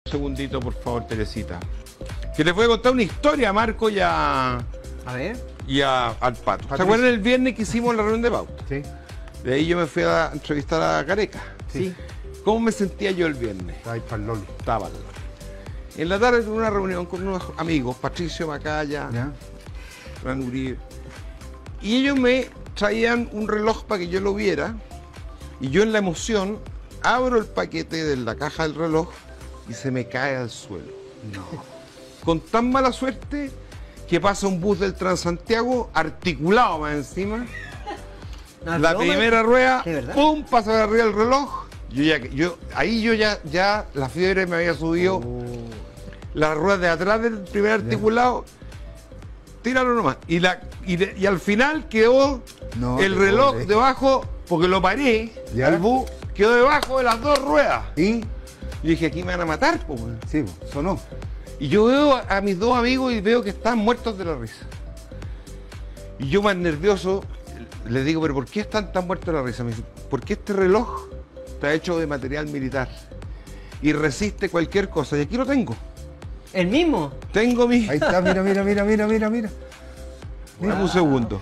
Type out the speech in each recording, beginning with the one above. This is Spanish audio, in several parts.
Un segundito, por favor, Teresita. Que les voy a contar una historia a Marco A ver. al Pato. ¿Se acuerdan el viernes que hicimos la reunión de pauta? Sí. De ahí yo me fui a entrevistar a Gareca. Sí. ¿Cómo me sentía yo el viernes? Ahí para el Loli. Estaba al lado. En la tarde tuve una reunión con unos amigos, Patricio Macaya, ¿Ya? Fran Uribe, y ellos me traían un reloj para que yo lo viera, y yo en la emoción abro el paquete de la caja del reloj y se me cae al suelo. No. Con tan mala suerte que pasa un bus del Transantiago articulado más encima. No, La broma. primera rueda, ¿De verdad? ¡pum!, pasa de arriba el reloj. Ahí ya la fiebre me había subido. Oh. Las ruedas de atrás del primer articulado, tíralo nomás. Y al final quedó No, el te reloj pobre. debajo, porque lo paré, ¿Ya? el bus quedó debajo de las dos ruedas. ¿Y? Y dije, aquí me van a matar, po, weón. Sí, sonó. Y yo veo a mis dos amigos y veo que están muertos de la risa. Y yo más nervioso, les digo, pero ¿por qué están tan muertos de la risa? Me dice, porque este reloj está hecho de material militar y resiste cualquier cosa. Y aquí lo tengo. ¿El mismo? Tengo mi... Ahí está, mira. Dame un segundo.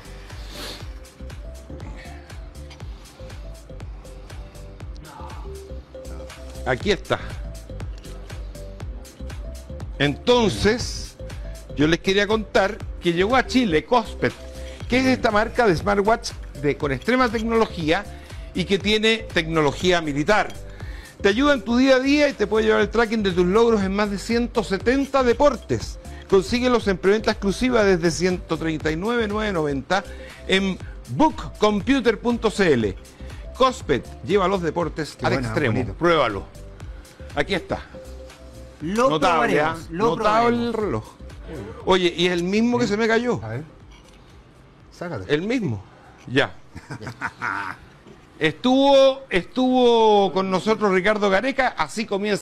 Aquí está. Entonces, yo les quería contar que llegó a Chile Cospet, que es esta marca de smartwatch con extrema tecnología y que tiene tecnología militar. Te ayuda en tu día a día y te puede llevar el tracking de tus logros en más de 170 deportes. Consíguelos en preventa exclusiva desde 139.990 en bookcomputer.cl. Cospet lleva los deportes al extremo. bonito. Pruébalo. Aquí está. Lo Notable, probaremos, ¿ah? lo Notable probaremos. el reloj. Oye, y es el mismo que se me cayó. A ver. Sácate. El mismo. Ya. Estuvo con nosotros Ricardo Gareca, así comienza.